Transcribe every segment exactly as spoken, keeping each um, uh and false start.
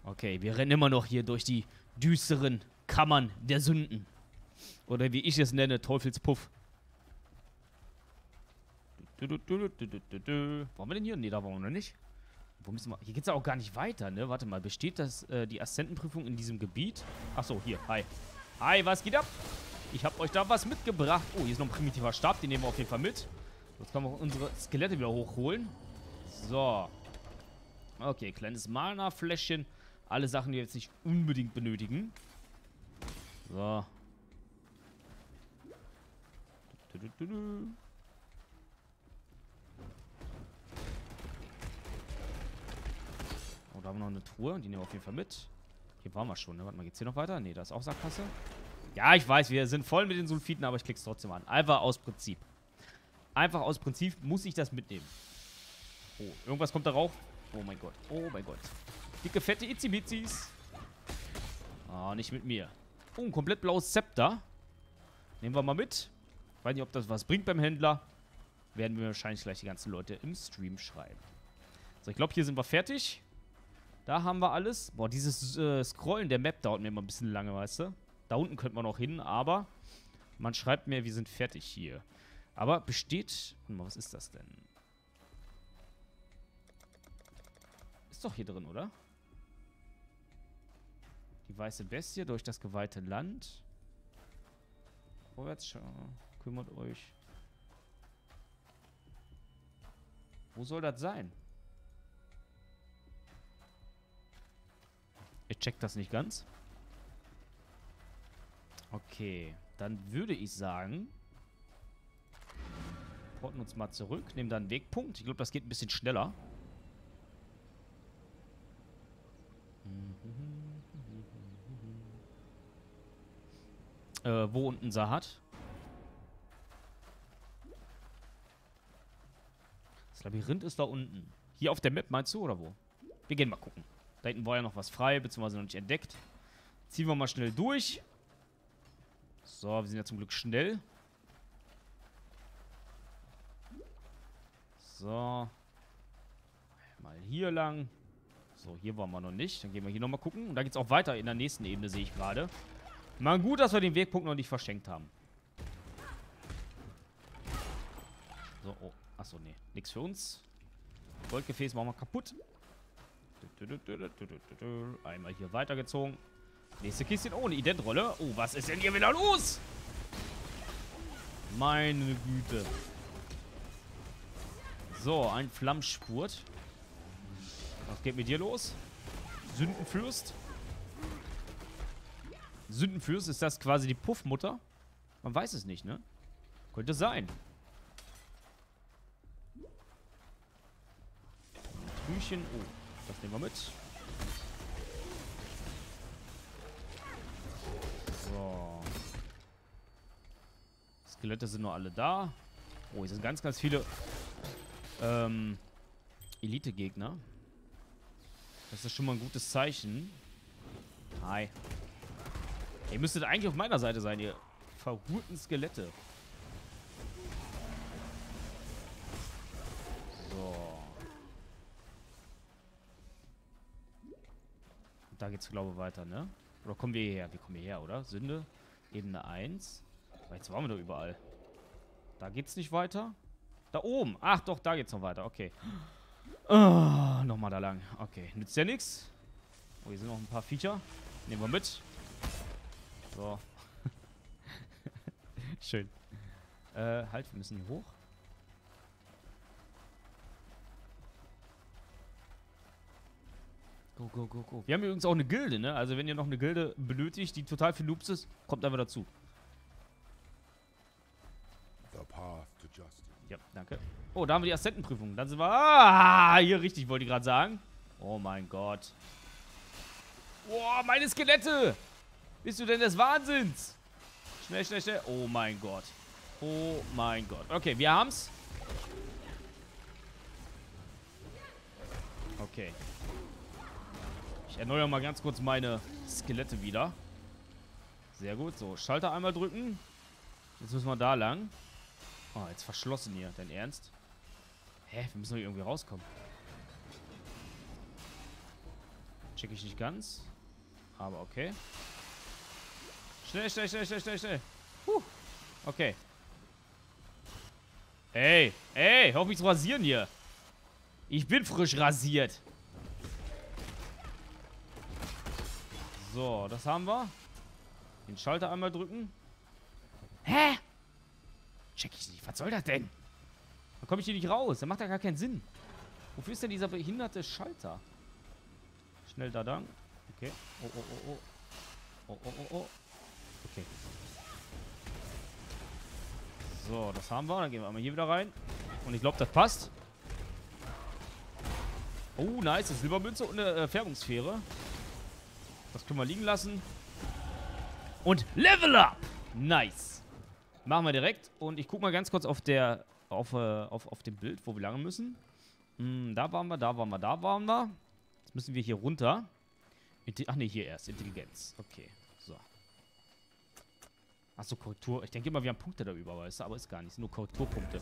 Okay, wir rennen immer noch hier durch die düsteren Kammern der Sünden. Oder wie ich es nenne, Teufelspuff. Du, du, du, du, du, du, du. Wollen wir denn hier? Nee, da wollen wir noch nicht. Wo müssen wir? Hier geht's ja auch gar nicht weiter, ne? Warte mal, besteht das, äh, die Aszendenprüfung in diesem Gebiet? Achso, hier, hi. Hi, was geht ab? Ich hab euch da was mitgebracht. Oh, hier ist noch ein primitiver Stab, den nehmen wir auf jeden Fall mit. Jetzt können wir auch unsere Skelette wieder hochholen. So. Okay, kleines Mana-Fläschchen. Alle Sachen, die wir jetzt nicht unbedingt benötigen. So. Du, du, du, du. Oh, da haben wir noch eine Truhe. Die nehmen wir auf jeden Fall mit. Hier waren wir schon, ne? Warte mal, geht's hier noch weiter? Ne, da ist auch Sackgasse. Ja, ich weiß, wir sind voll mit den Sulfiten, aber ich klick's trotzdem an. Einfach aus Prinzip. Einfach aus Prinzip muss ich das mitnehmen. Oh, irgendwas kommt da rauf. Oh mein Gott. Oh mein Gott. Dicke, fette Itzi-Bitzis. Ah, nicht mit mir. Oh, ein komplett blaues Zepter. Nehmen wir mal mit. Ich weiß nicht, ob das was bringt beim Händler. Werden wir wahrscheinlich gleich die ganzen Leute im Stream schreiben. So, ich glaube, hier sind wir fertig. Da haben wir alles. Boah, dieses äh, Scrollen der Map dauert mir immer ein bisschen lange, weißt du? Da unten könnte man noch hin, aber man schreibt mir, wir sind fertig hier. Aber besteht... Warte mal, was ist das denn? Ist doch hier drin, oder? Die weiße Bestie durch das geweihte Land. Vorwärts schauen. Kümmert euch. Wo soll das sein? Ich check das nicht ganz. Okay, dann würde ich sagen, porten uns mal zurück, nehmen dann einen Wegpunkt. Ich glaube, das geht ein bisschen schneller. Äh, wo unten Sahat? Das Labyrinth ist da unten. Hier auf der Map, meinst du, oder wo? Wir gehen mal gucken. Da hinten war ja noch was frei, beziehungsweise noch nicht entdeckt. Ziehen wir mal schnell durch. So, wir sind ja zum Glück schnell. So. Mal hier lang. So, hier waren wir noch nicht. Dann gehen wir hier nochmal gucken. Und da geht es auch weiter in der nächsten Ebene, sehe ich gerade. Mal gut, dass wir den Wegpunkt noch nicht verschenkt haben. So, oh. Achso, nee. Nix für uns. Goldgefäß machen wir kaputt. Einmal hier weitergezogen. Nächste Kiste ohne Identrolle. Oh, was ist denn hier wieder los? Meine Güte. So, ein Flammspurt. Was geht mit dir los? Sündenfürst? Sündenfürst, ist das quasi die Puffmutter? Man weiß es nicht, ne? Könnte sein. Trüchen. Oh, das nehmen wir mit. So. Skelette sind noch alle da. Oh, hier sind ganz, ganz viele ähm, Elite-Gegner. Das ist schon mal ein gutes Zeichen. Hi. Ihr müsstet eigentlich auf meiner Seite sein, ihr verhurten Skelette. So. Und da geht's, glaube ich, weiter, ne? Oder kommen wir hierher? Wir kommen hierher, oder? Sünde. Ebene eins. Aber jetzt waren wir doch überall. Da geht's nicht weiter. Da oben. Ach doch, da geht's noch weiter. Okay. Oh, nochmal da lang. Okay. Nützt ja nichts. Oh, hier sind noch ein paar Viecher. Nehmen wir mit. So. Schön. Äh, halt, wir müssen hier hoch. Go, go, go, go. Wir haben übrigens auch eine Gilde, ne? Also wenn ihr noch eine Gilde benötigt, die total für Noobs ist, kommt einfach dazu. Ja, danke. Oh, da haben wir die Aszendenprüfung. Dann sind wir... Ah, hier richtig, wollte ich gerade sagen. Oh mein Gott. Boah, meine Skelette! Bist du denn des Wahnsinns? Schnell, schnell, schnell. Oh mein Gott. Oh mein Gott. Okay, wir haben's. Okay. Ich erneuere mal ganz kurz meine Skelette wieder. Sehr gut. So, Schalter einmal drücken. Jetzt müssen wir da lang. Oh, jetzt verschlossen hier. Dein Ernst? Hä? Wir müssen doch irgendwie rauskommen. Check ich nicht ganz. Aber okay. Schnell, schnell, schnell, schnell, schnell, schnell. Puh. Okay. Ey, ey, hör auf mich zu rasieren hier. Ich bin frisch rasiert. So, das haben wir. Den Schalter einmal drücken. Hä? Check ich nicht. Was soll das denn? Da komme ich hier nicht raus. Das macht ja gar keinen Sinn. Wofür ist denn dieser behinderte Schalter? Schnell da lang. Okay. Oh, oh, oh, oh. Oh, oh, oh, oh. Okay. So, das haben wir. Dann gehen wir einmal hier wieder rein. Und ich glaube, das passt. Oh, nice. Das ist Silbermünze und eine äh, Färbungssphäre. Das können wir liegen lassen. Und Level Up! Nice. Machen wir direkt. Und ich gucke mal ganz kurz auf der auf, äh, auf, auf dem Bild, wo wir lang müssen. Hm, da waren wir, da waren wir, da waren wir. Jetzt müssen wir hier runter. Inti Ach ne, hier erst. Intelligenz. Okay. So. Achso, Korrektur. Ich denke immer, wir haben Punkte da über, weißt du? Aber ist gar nicht. Es sind nur Korrekturpunkte.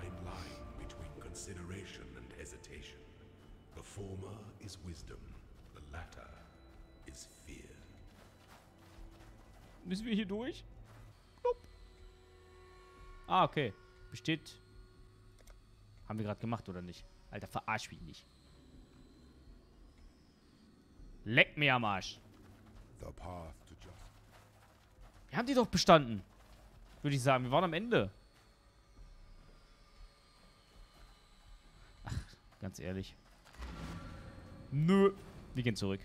The former is wisdom, the latter is fear. Müssen wir hier durch? Nope. Ah, okay. Besteht. Haben wir gerade gemacht, oder nicht? Alter, verarsch mich nicht. Leck mir am Arsch. Wir haben die doch bestanden. Würde ich sagen. Wir waren am Ende. Ach, ganz ehrlich. Nö. Wir gehen zurück.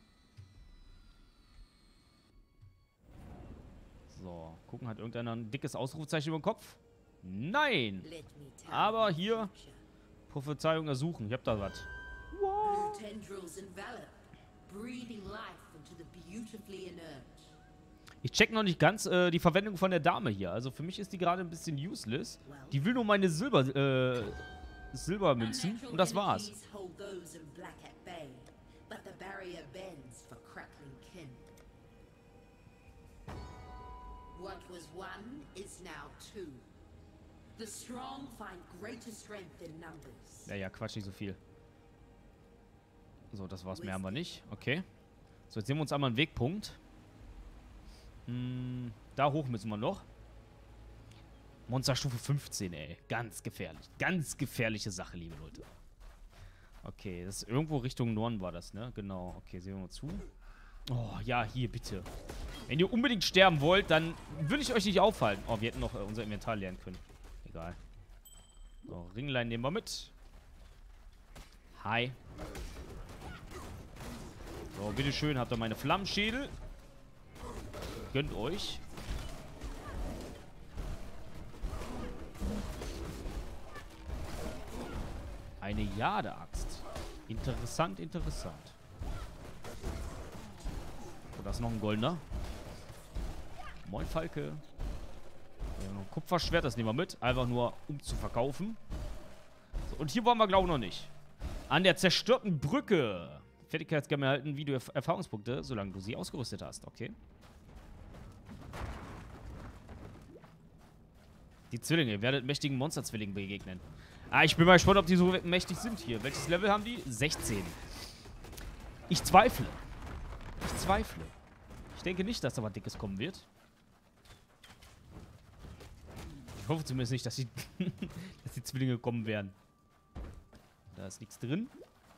So. Gucken, hat irgendeiner ein dickes Ausrufezeichen über den Kopf? Nein. Aber hier. Prophezeiung ersuchen. Ich hab da was. Wow. Ich check noch nicht ganz äh, die Verwendung von der Dame hier. Also für mich ist die gerade ein bisschen useless. Die will nur meine Silber, äh, Silbermünzen. Und das war's. What was one is now two. The strong find greater strength in numbers. Ja, ja, Quatsch, nicht so viel. So, das war's. Mehr haben wir nicht. Okay. So, jetzt sehen wir uns einmal einen Wegpunkt. Hm, da hoch müssen wir noch. Monsterstufe fünfzehn, ey. Ganz gefährlich. Ganz gefährliche Sache, liebe Leute. Okay, das ist irgendwo Richtung Norden war das, ne? Genau. Okay, sehen wir mal zu. Oh, ja, hier, bitte. Wenn ihr unbedingt sterben wollt, dann würde ich euch nicht aufhalten. Oh, wir hätten noch äh, unser Inventar lernen können. Egal. So, Ringlein nehmen wir mit. Hi. So, bitteschön, habt ihr meine Flammenschädel. Gönnt euch. Eine Jade-Axt. Interessant, interessant. So, da ist noch ein goldener. Moin, Falke. Ja, noch ein Kupferschwert, das nehmen wir mit. Einfach nur, um zu verkaufen. So, und hier waren wir, glaube ich, noch nicht. An der zerstörten Brücke. Fertigkeitsgemme erhalten Video-Erfahrungspunkte, solange du sie ausgerüstet hast. Okay. Die Zwillinge. Ihr werdet mächtigen Monsterzwillingen begegnen. Ah, ich bin mal gespannt, ob die so mächtig sind hier. Welches Level haben die? sechzehn. Ich zweifle. Ich zweifle. Ich denke nicht, dass da was Dickes kommen wird. Ich hoffe zumindest nicht, dass die, dass die Zwillinge kommen werden. Da ist nichts drin.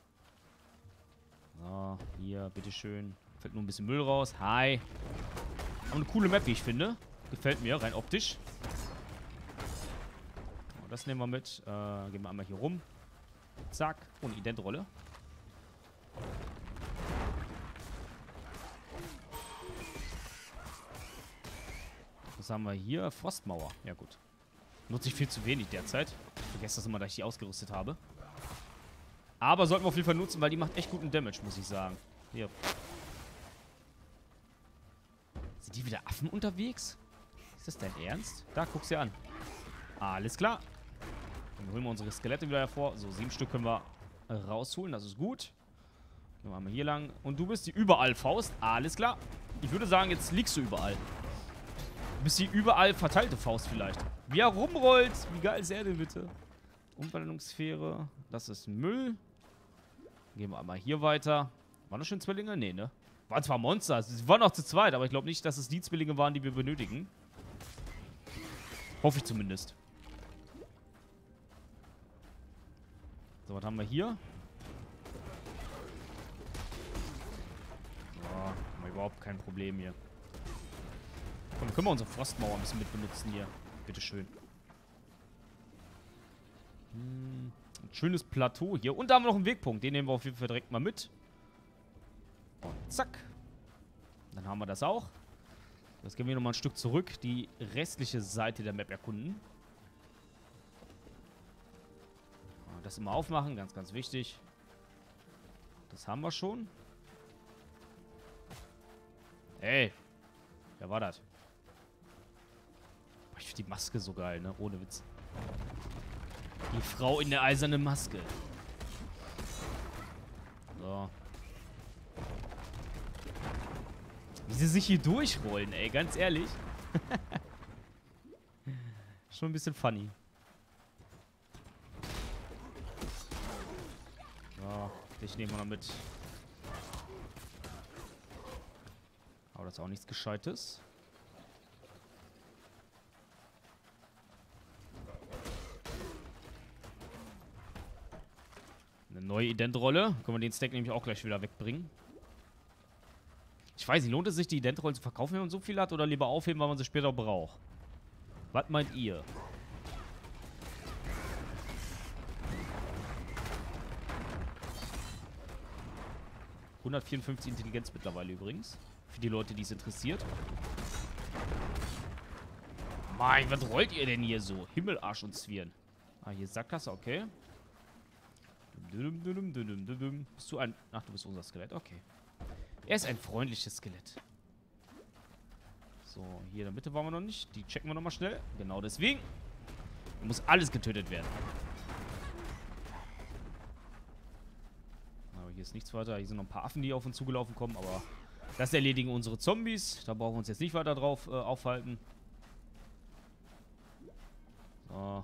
So, hier, bitteschön. Fällt nur ein bisschen Müll raus. Hi. Aber eine coole Map, wie ich finde. Gefällt mir, rein optisch. So, das nehmen wir mit. Äh, gehen wir einmal hier rum. Zack. Und Identrolle. Was haben wir hier? Frostmauer. Ja, gut. Nutze ich viel zu wenig derzeit. Ich vergesse das immer, dass ich die ausgerüstet habe. Aber sollten wir auf jeden Fall nutzen, weil die macht echt guten Damage, muss ich sagen. Hier. Sind die wieder Affen unterwegs? Ist das dein Ernst? Da, guck's dir an. Alles klar. Dann holen wir unsere Skelette wieder hervor. So, sieben Stück können wir rausholen. Das ist gut. Gehen wir einmal hier lang. Und du bist die Überall-Faust. Alles klar. Ich würde sagen, jetzt liegst du überall. Du bist die überall verteilte Faust vielleicht. Wie er rumrollt. Wie geil ist er denn bitte? Umwandlungssphäre. Das ist Müll. Gehen wir einmal hier weiter. Waren das schon Zwillinge? Nee, ne? Waren zwar Monster. Sie waren auch zu zweit, aber ich glaube nicht, dass es die Zwillinge waren, die wir benötigen. Hoffe ich zumindest. So, was haben wir hier? So, haben wir überhaupt kein Problem hier. Komm, können wir unsere Frostmauer ein bisschen mit benutzen hier. Bitteschön. Hm, ein schönes Plateau hier. Und da haben wir noch einen Wegpunkt. Den nehmen wir auf jeden Fall direkt mal mit. Und zack. Dann haben wir das auch. Jetzt gehen wir nochmal ein Stück zurück. Die restliche Seite der Map erkunden. Das immer aufmachen. Ganz, ganz wichtig. Das haben wir schon. Ey. Wer war das? Ich finde die Maske so geil, ne? Ohne Witz. Die Frau in der eisernen Maske. So. Wie sie sich hier durchrollen, ey. Ganz ehrlich. Schon ein bisschen funny. So. Dich nehmen wir noch mit. Aber das ist auch nichts Gescheites. Eine neue Identrolle. Können wir den Stack nämlich auch gleich wieder wegbringen. Ich weiß nicht, lohnt es sich, die Identrollen zu verkaufen, wenn man so viel hat? Oder lieber aufheben, weil man sie später braucht? Was meint ihr? hundertvierundfünfzig Intelligenz mittlerweile übrigens. Für die Leute, die es interessiert. Mein, was rollt ihr denn hier so? Himmel, Arsch und Zwirn. Ah, hier ist Sackgasse, okay. Bist du ein... Ach, du bist unser Skelett, okay. Er ist ein freundliches Skelett. So, hier in der Mitte waren wir noch nicht. Die checken wir nochmal schnell. Genau deswegen. Muss alles getötet werden. Aber hier ist nichts weiter. Hier sind noch ein paar Affen, die auf uns zugelaufen kommen. Aber das erledigen unsere Zombies. Da brauchen wir uns jetzt nicht weiter drauf äh, aufhalten. So.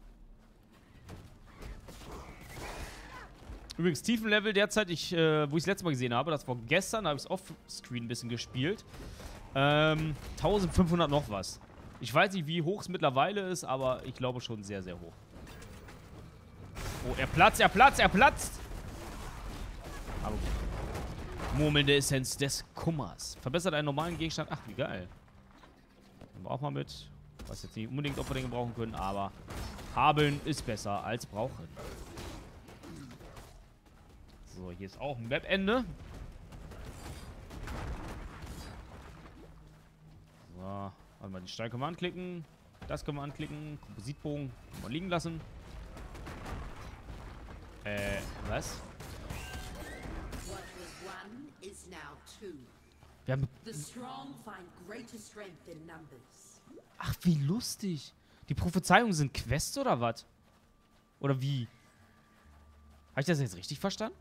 Übrigens, Tiefenlevel derzeit, ich, äh, wo ich es letztes Mal gesehen habe, das war gestern, da habe ich es offscreen ein bisschen gespielt. Ähm, eintausendfünfhundert noch was. Ich weiß nicht, wie hoch es mittlerweile ist, aber ich glaube schon sehr, sehr hoch. Oh, er platzt, er platzt, er platzt! Aber gut. Murmelnde Essenz des Kummers. Verbessert einen normalen Gegenstand. Ach, wie geil. Nehmen wir auch mal mit. Ich weiß jetzt nicht unbedingt, ob wir den gebrauchen können, aber haben ist besser als brauchen. So, hier ist auch ein Webende. So, warte mal, die Steine können wir anklicken. Das können wir anklicken. Kompositbogen können wir liegen lassen. Äh, was? Wir haben... Ach, wie lustig. Die Prophezeiungen sind Quests oder was? Oder wie? Habe ich das jetzt richtig verstanden?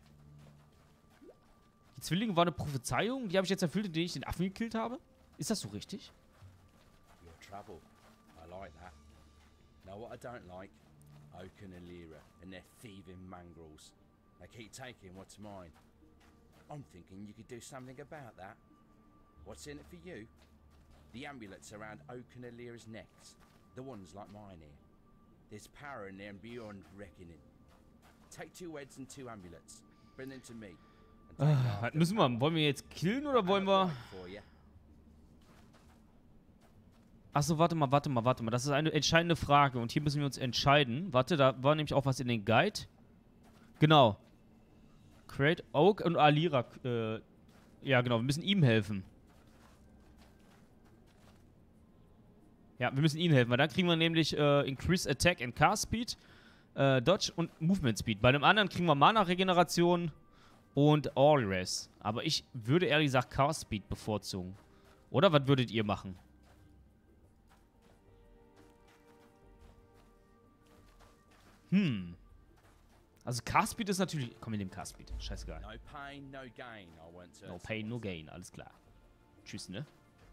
Die Zwillinge war eine Prophezeiung, die habe ich jetzt erfüllt, indem ich den Affen gekillt habe? Ist das so richtig? Your trouble. I like that. Know what I don't like? Oak and Alira and their thieving mongrels. They keep taking what's mine. I'm thinking you could do something about that. What's in it for you? The amulets around Oak and Alira's necks. The ones like mine here. There's power in them beyond reckoning. Take two heads and two amulets. Bring them to me. Ah, müssen wir. Wollen wir jetzt killen oder wollen wir... Achso, warte mal, warte mal, warte mal. Das ist eine entscheidende Frage. Und hier müssen wir uns entscheiden. Warte, da war nämlich auch was in den Guide. Genau. Create Oak und Alira. Äh, ja, genau. Wir müssen ihm helfen. Ja, wir müssen ihm helfen. Weil dann kriegen wir nämlich äh, Increase Attack and Car Speed, äh, Dodge und Movement Speed. Bei dem anderen kriegen wir Mana-Regeneration und All Res. Aber ich würde ehrlich gesagt Car Speed bevorzugen. Oder was würdet ihr machen? Hm. Also Car Speed ist natürlich... Komm, wir nehmen Car Speed. Scheißegal. No pain, no gain. I want to... No pain, no gain. Alles klar. Tschüss, ne?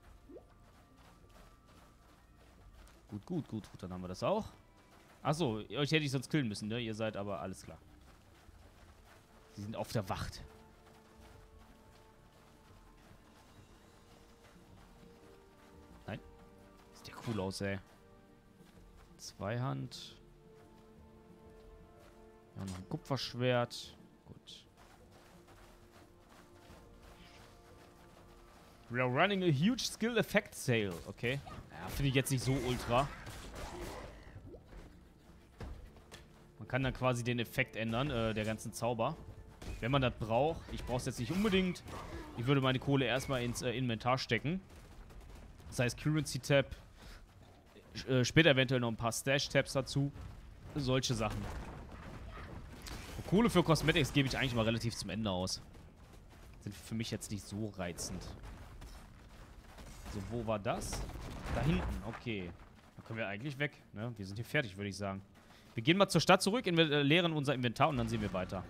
Gut, gut, gut, gut. Dann haben wir das auch. Achso, euch hätte ich sonst killen müssen, ne? Ihr seid aber... Alles klar. Sie sind auf der Wacht. cool aus, ey. Zweihand. Ja, noch ein Kupferschwert. Gut. We are running a huge skill effect sale. Okay. Ja, finde ich jetzt nicht so ultra. Man kann dann quasi den Effekt ändern, äh, der ganzen Zauber. Wenn man das braucht. Ich brauche es jetzt nicht unbedingt. Ich würde meine Kohle erstmal ins äh, Inventar stecken. Das heißt Currency Tab. Äh, später eventuell noch ein paar Stash Tabs dazu. Solche Sachen. Und Kohle für Cosmetics gebe ich eigentlich mal relativ zum Ende aus. Sind für mich jetzt nicht so reizend. So, wo war das? Da hinten, okay. Dann können wir eigentlich weg, ne? Wir sind hier fertig, würde ich sagen. Wir gehen mal zur Stadt zurück, in, äh, leeren unser Inventar und dann sehen wir weiter.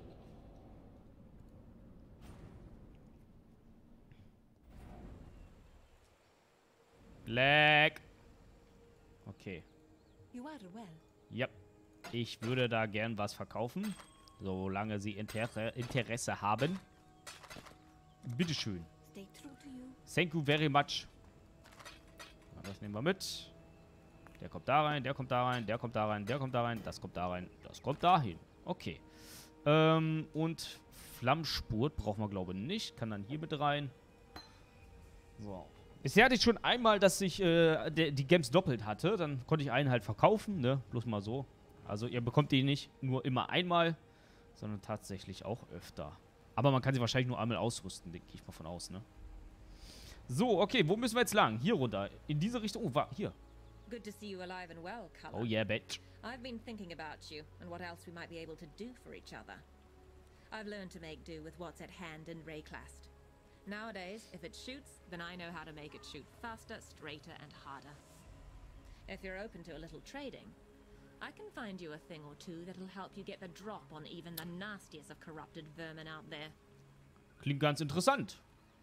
Black. Okay. Ja. Ich würde da gern was verkaufen. Solange Sie Inter Interesse haben. Bitteschön. Thank you very much. Das nehmen wir mit. Der kommt da rein, der kommt da rein, der kommt da rein, der kommt da rein, das kommt da rein, das kommt da hin. Okay. Ähm, und Flammspurt brauchen wir, glaube ich, nicht. Kann dann hier mit rein. So. Bisher hatte ich schon einmal, dass ich äh, de, die Gems doppelt hatte. Dann konnte ich einen halt verkaufen, ne? Bloß mal so. Also ihr bekommt die nicht nur immer einmal, sondern tatsächlich auch öfter. Aber man kann sie wahrscheinlich nur einmal ausrüsten, gehe ich mal von aus, ne? So, okay, wo müssen wir jetzt lang? Hier runter. In diese Richtung. Oh, war hier. Good to see you alive and well, Cullen. Oh yeah, bitch. I've been thinking about you and what else we might be able to do for each other. I've learned to make do with what's at hand in Rayclast. Nowadays, if it shoots, then I know how to make it shoot faster, straighter, and harder. If you're open to a little trading, I can find you a thing or two that'll help you get the drop on even the nastiest of corrupted vermin out there. Klingt ganz interessant.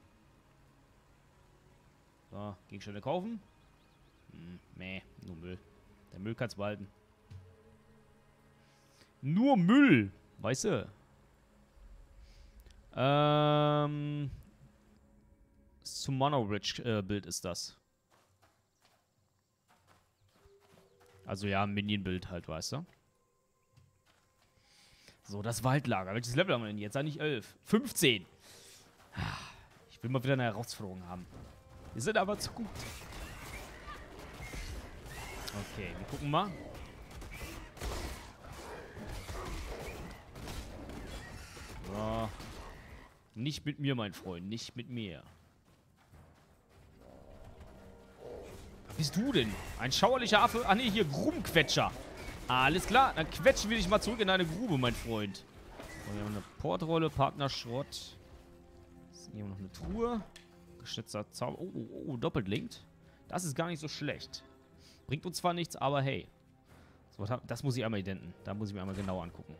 So, Gegenstände kaufen. Hm, meh, nur Müll. Der Müll kann's behalten. Nur Müll, weißt du? Ähm... Summoner Ridge äh, Bild ist das. Also ja, Minion-Bild halt, weißt du? So, das Waldlager. Welches Level haben wir denn jetzt? Eigentlich elf. fünfzehn. Ich will mal wieder eine Herausforderung haben. Wir sind aber zu gut. Okay, wir gucken mal. So. Nicht mit mir, mein Freund. Nicht mit mir. Was bist du denn? Ein schauerlicher Affe? Ach nee, hier, Grubenquetscher. Alles klar, dann quetschen wir dich mal zurück in deine Grube, mein Freund. So, hier haben wir eine Portrolle, Partnerschrott. Hier haben wir noch eine Truhe. Geschützter Zauber. Oh, oh, oh, doppelt linkt. Das ist gar nicht so schlecht. Bringt uns zwar nichts, aber hey. So, das muss ich einmal identen. Da muss ich mir einmal genau angucken.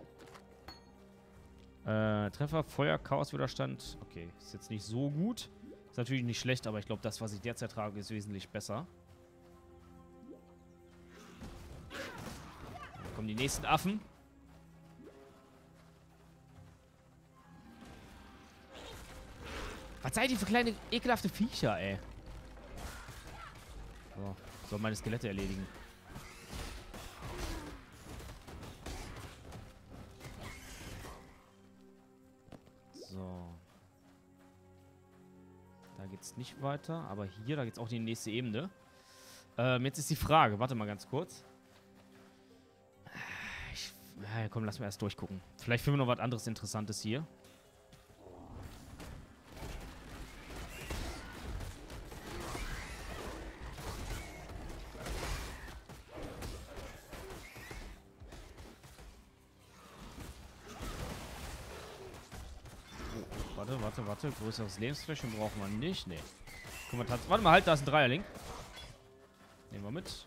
Äh, Treffer, Feuer, Chaoswiderstand. Okay, ist jetzt nicht so gut. Ist natürlich nicht schlecht, aber ich glaube, das, was ich derzeit trage, ist wesentlich besser. Dann kommen die nächsten Affen. Was seid ihr für kleine, ekelhafte Viecher, ey? So, soll meine Skelette erledigen. So. Da geht's nicht weiter. Aber hier, da geht's auch in die nächste Ebene. Ähm, jetzt ist die Frage. Warte mal ganz kurz. Ich, ja, komm, lass mal erst durchgucken. Vielleicht finden wir noch was anderes Interessantes hier. Warte, warte, warte. Größeres Lebensfläche brauchen wir nicht. Nee. Guck mal, warte mal, halt, da ist ein Dreierling. Nehmen wir mit.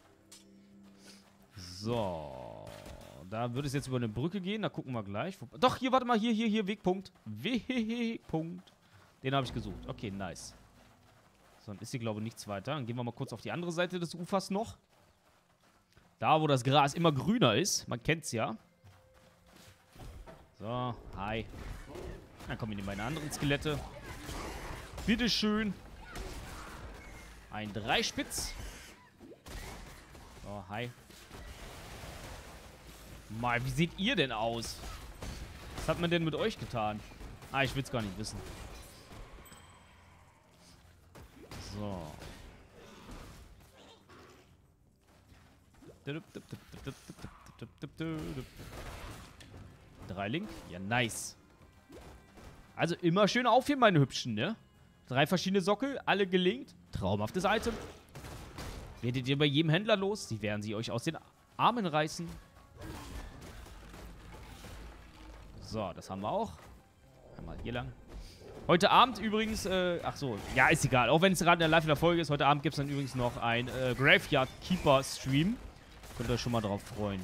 So. Da würde es jetzt über eine Brücke gehen. Da gucken wir gleich. Doch, hier, warte mal. Hier, hier, hier. Wegpunkt. Wegpunkt. Den habe ich gesucht. Okay, nice. So, dann ist hier, glaube ich, nichts weiter. Dann gehen wir mal kurz auf die andere Seite des Ufers noch. Da, wo das Gras immer grüner ist. Man kennt's ja. So, hi. Dann kommen hier meine anderen Skelette. Bitteschön. Ein Dreispitz. So, hi. Mal, wie seht ihr denn aus? Was hat man denn mit euch getan? Ah, ich will's gar nicht wissen. So. Drei Link? Ja, nice. Also immer schön aufheben, meine Hübschen, ne? Drei verschiedene Sockel, alle gelingt. Traumhaftes Item. Werdet ihr bei jedem Händler los? Sie werden sie euch aus den Armen reißen. So, das haben wir auch. Einmal hier lang. Heute Abend übrigens, äh, ach so, ja, ist egal. Auch wenn es gerade in der Live in der Folge ist, heute Abend gibt es dann übrigens noch ein äh, Graveyard Keeper Stream. Könnt ihr euch schon mal drauf freuen.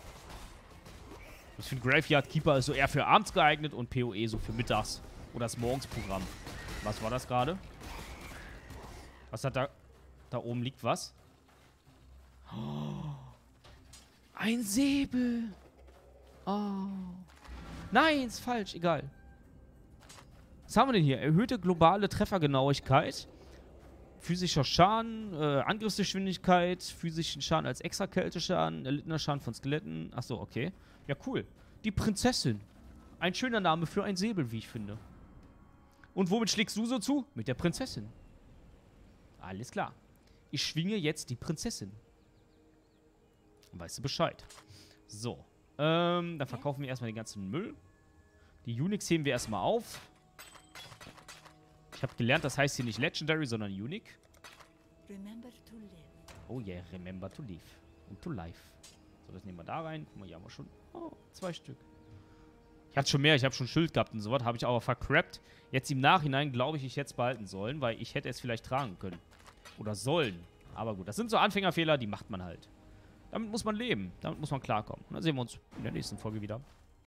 Ich finde Graveyard Keeper ist so eher für abends geeignet und P O E so für mittags oder das Morgensprogramm. Was war das gerade? Was hat da... Da oben liegt was? Oh, ein Säbel. Oh. Nein, ist falsch. Egal. Was haben wir denn hier? Erhöhte globale Treffergenauigkeit. Physischer Schaden, äh, Angriffsgeschwindigkeit, physischen Schaden als extra Kälteschaden, erlittener Schaden von Skeletten. Achso, okay. Ja, cool. Die Prinzessin. Ein schöner Name für ein Säbel, wie ich finde. Und womit schlägst du so zu? Mit der Prinzessin. Alles klar. Ich schwinge jetzt die Prinzessin. Weißt du Bescheid. So. Ähm, dann verkaufen wir erstmal den ganzen Müll. Die Unix heben wir erstmal auf. Ich habe gelernt, das heißt hier nicht Legendary, sondern Unique. Oh yeah, remember to live. Und to life. So, das nehmen wir da rein. Guck mal, hier haben wir schon... Oh, zwei Stück. Ich hatte schon mehr, ich habe schon Schild gehabt und so was. Habe ich aber vercrappt. Jetzt im Nachhinein glaube ich, ich hätte es behalten sollen, weil ich hätte es vielleicht tragen können. Oder sollen. Aber gut, das sind so Anfängerfehler, die macht man halt. Damit muss man leben. Damit muss man klarkommen. Und dann sehen wir uns in der nächsten Folge wieder.